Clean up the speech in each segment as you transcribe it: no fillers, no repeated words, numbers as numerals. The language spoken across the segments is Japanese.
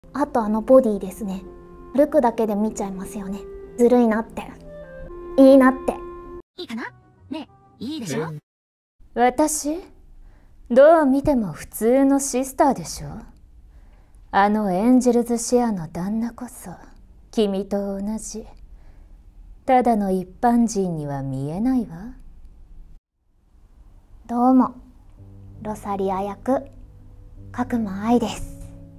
あとボディですね。歩くだけで見ちゃいますよね。ずるいなって。いいなって。 いいかな？ねえ、いいでしょ？ 私？どう見ても普通のシスターでしょ。エンジェルズシェアの旦那こそ君と同じただの一般人には見えないわ。 どうも、ロサリア役角間愛です。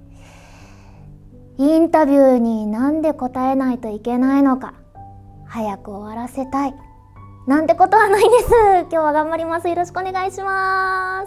インタビューになんで答えないといけないのか、早く終わらせたいなんてことはないです。今日は頑張ります。よろしくお願いします。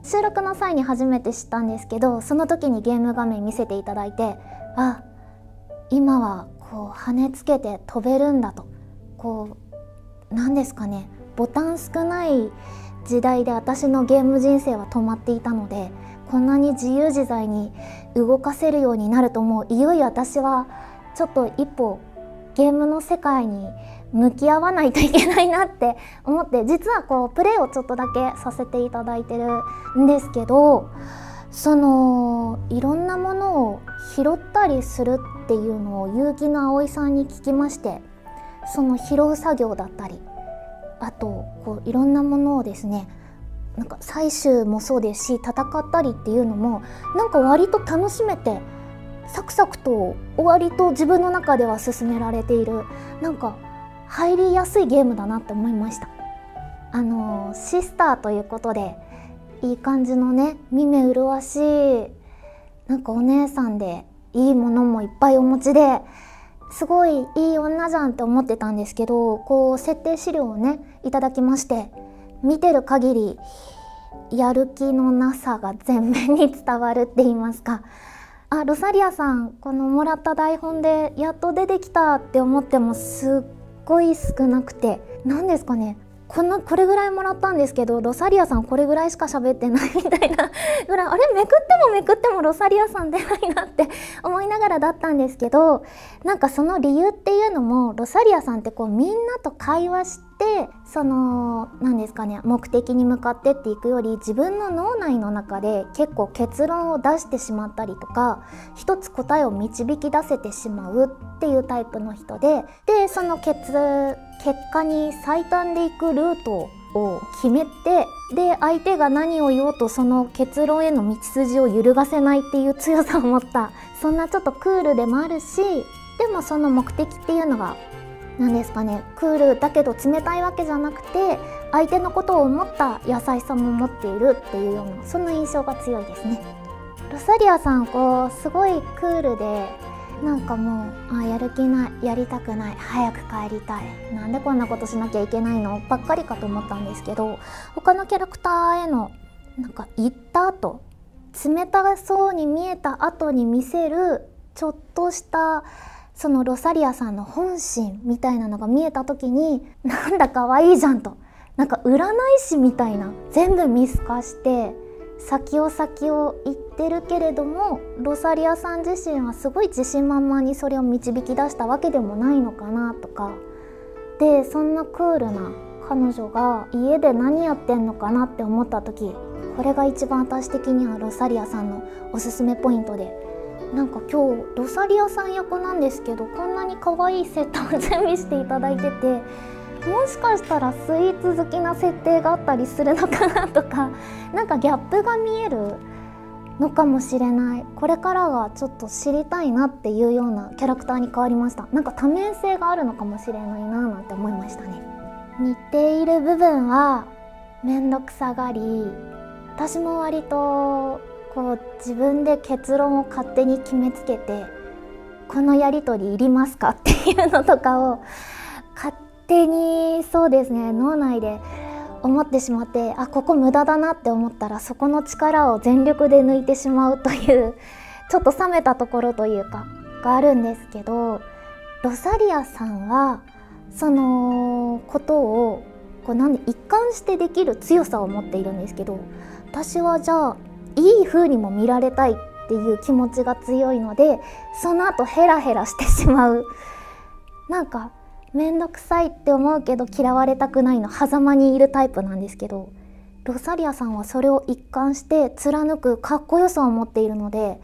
収録の際に初めて知ったんですけど、その時にゲーム画面見せていただいて、あ、今はこう跳ねつけて飛べるんだと、こうなんですかね、ボタン少ない時代で私のゲーム人生は止まっていたので、こんなに自由自在に動かせるようになると、もういよいよ私はちょっと一歩ゲームの世界に向き合わないといけないなって思って、実はこうプレイをちょっとだけさせていただいてるんですけど、いろんなものを拾ったりするっていうのを結城の葵さんに聞きまして、その拾う作業だったり、あとこういろんなものをですね、なんか採集もそうですし、戦ったりっていうのもなんか割と楽しめて、サクサクと割と自分の中では進められている、なんか入りやすいゲームだなって思いました。シスターということでいい感じのね、見目麗しいなんかお姉さんで、いいものもいっぱいお持ちで、すごいいい女じゃんって思ってたんですけど、こう設定資料をねいただきまして、見てる限りやる気のなさが全面に伝わるって言いますか、あ、ロサリアさんこのもらった台本でやっと出てきたって思ってもすっごい少なくて、何ですかね、これぐらいもらったんですけど、ロサリアさんこれぐらいしか喋ってないみたいなぐらい、あれ、めくってもロサリアさん出ないなって思いながらだったんですけど、なんかその理由っていうのも、ロサリアさんってこうみんなと会話して、何ですかね、目的に向かってっていくより、自分の脳内の中で結構結論を出してしまったりとか、一つ答えを導き出せてしまうっていうタイプの人で、その結果に最短でいくルートを決めて、で相手が何を言おうとその結論への道筋を揺るがせないっていう強さを持った、そんなちょっとクールでもあるし、でもその目的っていうのが何ですかね、クールだけど冷たいわけじゃなくて、相手のことを思った優しさも持っているっていうような、そんな印象が強いですね。ロサリアさんこうすごいクールで、なんかもうやる気ない、やりたくない、早く帰りたい、なんでこんなことしなきゃいけないのばっかりかと思ったんですけど、他のキャラクターへのなんか言った後、冷たそうに見えた後に見せるちょっとしたそのロサリアさんの本心みたいなのが見えた時に、なんだ可愛いじゃんと、なんか占い師みたいな、全部見透かして先を言ってるけれども、ロサリアさん自身はすごい自信満々にそれを導き出したわけでもないのかなとかで、そんなクールな彼女が家で何やってんのかなって思った時、これが一番私的にはロサリアさんのおすすめポイントで、なんか今日ロサリアさん役なんですけど、こんなに可愛いセットを準備していただいてて、もしかしたらスイーツ好きな設定があったりするのかなとか、なんかギャップが見えるのかもしれない。これからがちょっと知りたいなっていうようなキャラクターに変わりました。なんか多面性があるのかもしれないななんて思いましたね。似ている部分は面倒くさがり、私も割とこう自分で結論を勝手に決めつけて、このやり取りいりますかっていうのとかを勝手にそうですね、脳内で思ってしまって、あ、ここ無駄だなって思ったらそこの力を全力で抜いてしまうというちょっと冷めたところというかがあるんですけど、ロサリアさんはそのことをこう一貫してできる強さを持っているんですけど、私はじゃあいい風にも見られたいっていう気持ちが強いので、その後ヘラヘラしてしまう、なんかめんどくさいって思うけど嫌われたくないの狭間にいるタイプなんですけど、ロサリアさんはそれを一貫して貫くかっこよさを持っているので、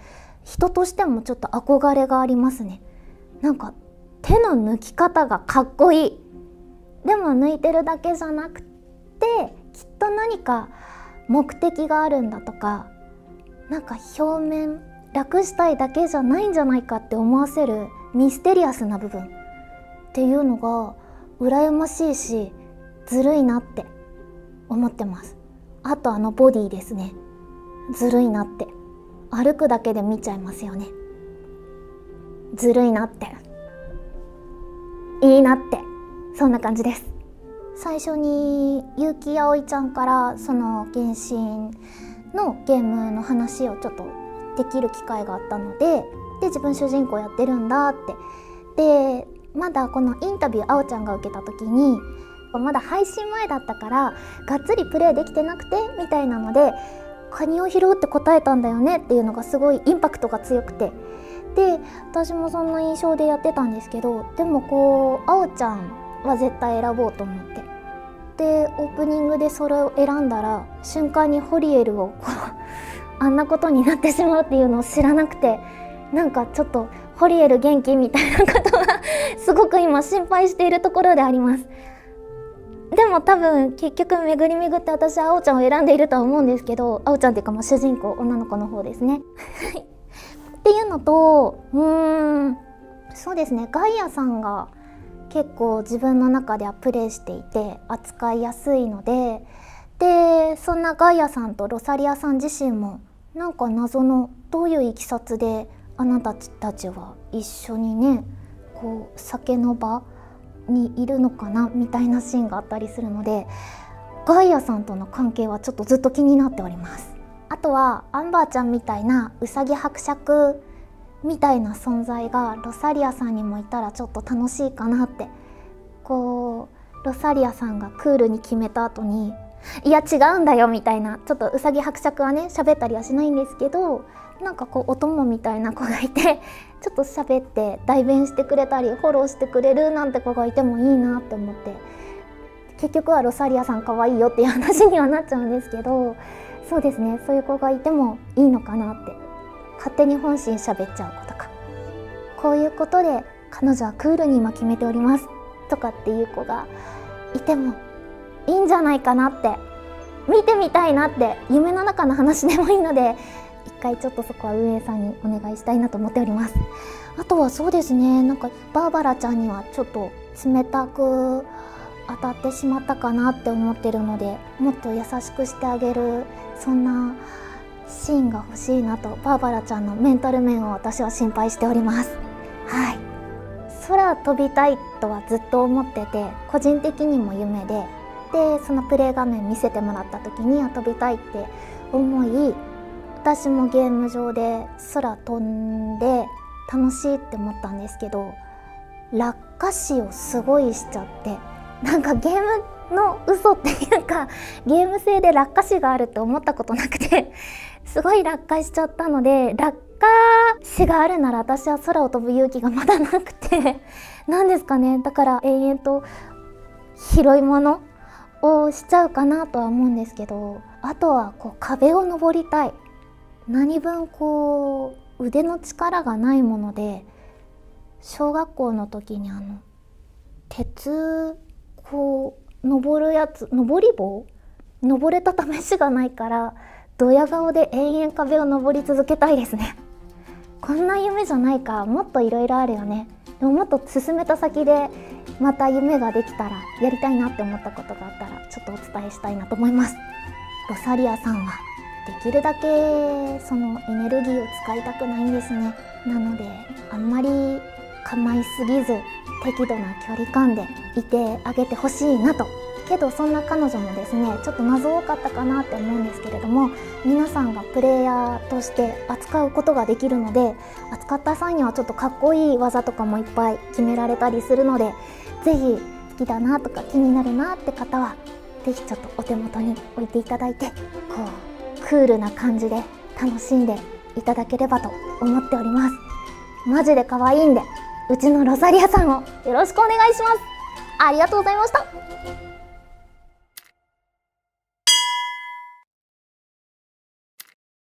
人としてもちょっと憧れがありますね。なんか手の抜き方がかっこいい。でも抜いてるだけじゃなくて、きっと何か目的があるんだとか、なんか表面楽したいだけじゃないんじゃないかって思わせるミステリアスな部分っていうのが羨ましいし、ずるいなって思ってます。あとボディですね。ずるいなって。歩くだけで見ちゃいますよね。ずるいなって。いいなって。そんな感じです。最初に結城葵ちゃんからその原神のゲームの話をちょっとできる機会があったので、自分主人公やってるんだって。でまだこのインタビューあおちゃんが受けた時に、まだ配信前だったからがっつりプレイできてなくてみたいなので、カニを拾うって答えたんだよねっていうのがすごいインパクトが強くて、で私もそんな印象でやってたんですけど、でもこうあおちゃんは絶対選ぼうと思って、でオープニングでそれを選んだら瞬間にホリエルをこうあんなことになってしまうっていうのを知らなくて、なんかちょっとホリエル元気みたいなことがすごく今心配しているところであります。でも多分結局巡り巡って私はあおちゃんを選んでいるとは思うんですけど、あおちゃんっていうかもう主人公女の子の方ですねっていうのと、そうですね、ガイアさんが結構自分の中ではプレイしていて扱いやすいので、そんなガイアさんとロサリアさん自身もなんか謎のどういういきさつであなたたちは一緒にねこう酒の場にいるのかなみたいなシーンがあったりするので、ガイアさんとの関係はちょっとずっと気になっております。あとはアンバーちゃんみたいなうさぎ伯爵みたいな存在がロサリアさんにもいたらちょっと楽しいかなって。こうロサリアさんがクールに決めた後に「いや違うんだよ」みたいな、ちょっとうさぎ伯爵はね喋ったりはしないんですけど、なんかこうお供みたいな子がいてちょっと喋って代弁してくれたりフォローしてくれるなんて子がいてもいいなって思って、結局はロサリアさん可愛いよっていう話にはなっちゃうんですけど、そうですね、そういう子がいてもいいのかなって。勝手に本心喋っちゃう子とか、こういうことで彼女はクールに今決めておりますとかっていう子がいてもいいんじゃないかなって、見てみたいなって、夢の中の話でもいいので一回ちょっとそこは運営さんにお願いしたいなと思っております。あとはそうですね、なんかバーバラちゃんにはちょっと冷たく当たってしまったかなって思ってるので、もっと優しくしてあげるそんなシーンが欲しいなと、バーバラちゃんのメンタル面を私は心配しております。はい、空飛びたいとはずっと思ってて、個人的にも夢で、そのプレイ画面見せてもらった時に飛びたいって思い、私もゲーム上で空飛んで楽しいって思ったんですけど、落下死をすごいしちゃって、なんかゲームの嘘っていうかゲーム性で落下死があるって思ったことなくてすごい落下しちゃったので、落下死があるなら私は空を飛ぶ勇気がまだなくてなんですかね、だから延々と拾い物をしちゃうかなとは思うんですけど、あとはこう壁を登りたい。何分こう腕の力がないもので、小学校の時に鉄こう登るやつ、登り棒登れた試しがないから、ドヤ顔で延々壁を登り続けたいですね。こんな夢じゃないか、もっといろいろあるよね。でももっと進めた先でまた夢ができたらやりたいなって思ったことがあったらちょっとお伝えしたいなと思います。ロサリアさんはできるだけそのエネルギーを使いたくないんですね。なのであんまり構いすぎず適度な距離感でいてあげてほしいなと。けどそんな彼女もですね、ちょっと謎多かったかなって思うんですけれども、皆さんがプレイヤーとして扱うことができるので、扱った際にはちょっとかっこいい技とかもいっぱい決められたりするので、是非好きだなとか気になるなって方は是非ちょっとお手元に置いていただいて、こうクールな感じで楽しんでいただければと思っております。マジで可愛いんで、うちのロサリアさんをよろしくお願いします。ありがとうございました。